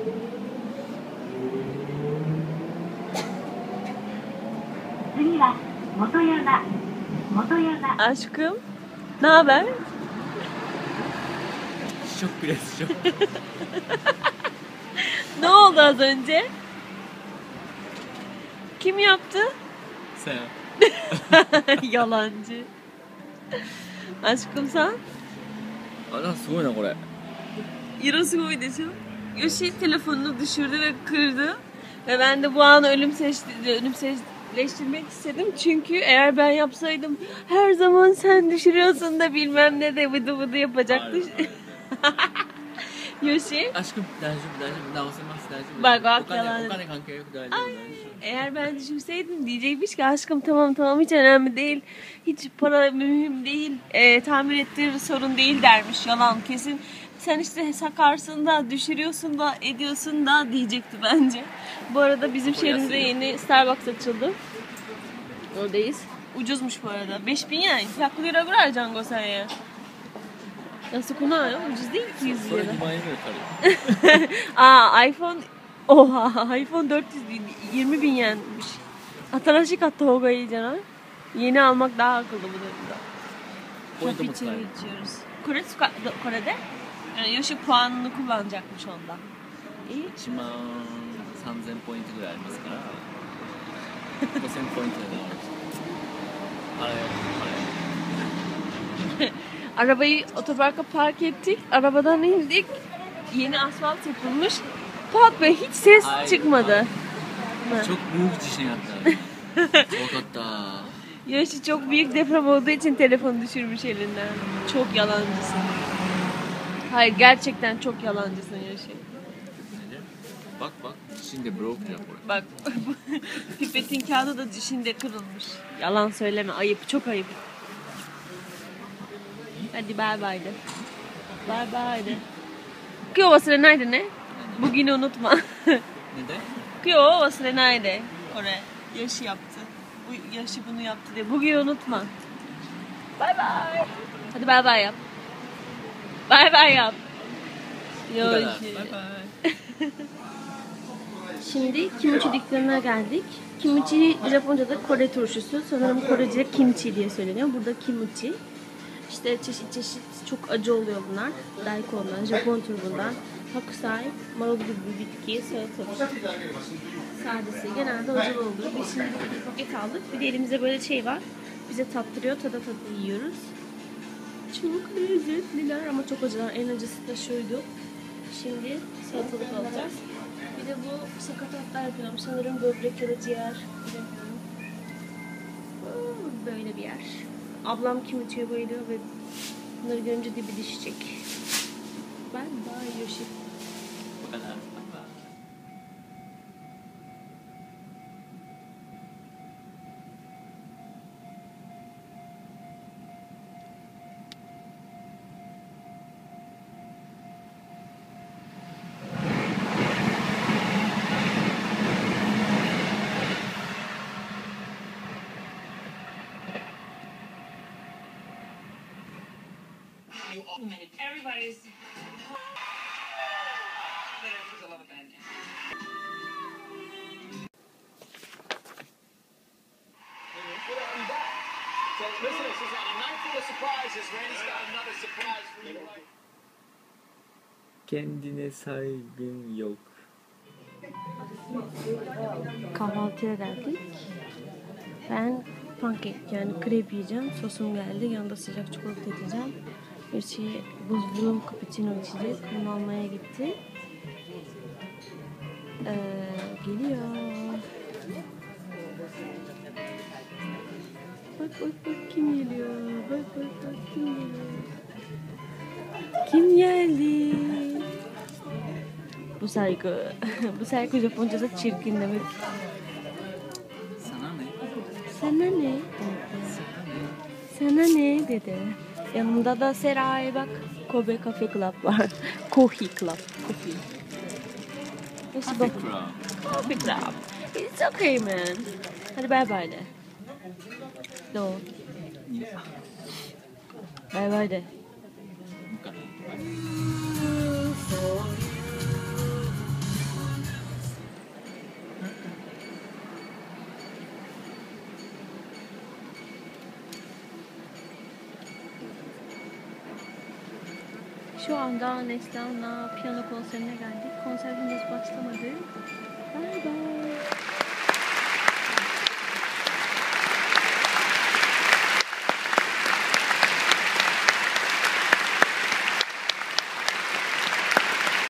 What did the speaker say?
Aşkım, ne haber? Şok biraz şok. Ne oldu az önce? Kim yaptı? Sen. Yalancı. Aşkım sen? あら、すごいなこれ。 Yiro sugoi desu. Yoshi telefonunu düşürdü ve kırdı. Ve ben de bu anı ölümsüzleştirmek istedim. Çünkü eğer ben yapsaydım her zaman sen düşürüyorsun da bilmem ne de vıdı vıdı yapacaktı. Yoshi. Aşkım, 大丈夫、大丈夫、直せます、大丈夫。 Bak bak お金、 yalan. お金関係よく大丈夫、大丈夫。 Eğer ben düşünseydim diyecekmiş ki aşkım tamam hiç önemli değil. Hiç para mühim değil. Tamir ettirir sorun değil dermiş. Yalan kesin. Sen işte sakarsın da düşürüyorsun da ediyorsun da diyecekti bence. Bu arada bizim şehrimizde yeni Starbucks açıldı. Oradayız. Ucuzmuş bu arada. 5000 yen. 100 liraぐらいじゃん5000円。安くない? Ucuz değil ki 100 それ lira. 2万円ぐらいかかる。 Aa iPhone oha iPhone 400 değil 20.000 yenmiş. 新しい買った方がいいじゃない? Yeni almak daha akıllı bu durumda. ポイントも使える。 içiyoruz. Kore'de Yoshi puanını kullanacakmış ondan. İyi. 1万3000ポイントぐらいありますから、5000ポイントで直る。あれ、あれ。 Arabayı otoparka park ettik. Arabadan indik. Yeni asfalt yapılmış. Pat be hiç ses çıkmadı. Çok büyük dişin yaptı. Korkatta. Yoshi çok büyük deprem olduğu için telefonu düşürmüş elinden. Çok yalancısın. Hayır gerçekten çok yalancısın Yoshi. Bak bak dişinde broke ya bu. Bak pipetin kağıdı da dişinde kırılmış. Yalan söyleme ayıp çok ayıp. Hadi bye bye de. Bye bye de. Kyo wasurenai de ne? Bugünü unutma. Neden? Kyo wasurenai de. Kore. Yoshi yaptı. Bu Yoshi bunu yaptı de. Bugünü unutma. Bye bye. Hadi bye bye yap. Bye bye yap. Yoshi. Bye bye. Şimdi kimchi dükkanına geldik. Kimchi Japonca'da Kore turşusu. Sanırım Korece kimchi diye söyleniyor. Burada kimchi. İşte çeşit çeşit çok acı oluyor bunlar. Daikon'dan, Japon turundan, hakusai, marul gibi bir bitki, salatalık. Sadesi genelde acılı oluyor. Biz şimdi bir paket aldık. Bir de elimizde böyle şey var. Bize tattırıyor. Tada yiyoruz. Çok lezzetliler ama çok acılar. En acısı da şuydu. Şimdi salatalık alacağız. Bir de bu sakatatlar yapıyorum. Sanırım böbrek ya da ciğer. Böyle bir yer. Ablam kimchi'ye bayılıyor ve bunları görünce dibi düşecek. Bye bye Yoshi. Bu kadar. Everybody's. So listen, this is a night full of surprises. Randy's got another surprise for you. Kendine saygın yok. Kahvaltıya geldik. Ben pankek yani krep yiyeceğim. Sosum geldi. Yanında sıcak çikolata yiyeceğim. Bir şey buzlu cappuccino içecek. Onu almaya gitti. Geliyor. Bak kim geliyor. Bak kim geliyor. Kim geldi? Bu saygı. Bu saygı Japonca'da çirkin demek. Sana ne? Sana ne? Sana ne dedi. Yanımda da Seray bak. Kobe Cafe Club var. Coffee Club. Coffee. Coffee Club. Coffee Club. It's okay man. Hadi bye bye de. Do. Bye bye de. Bu kadar. Şu anda Neslihan'la piyano konserine geldik. Konser henüz başlamadı. Bye bye.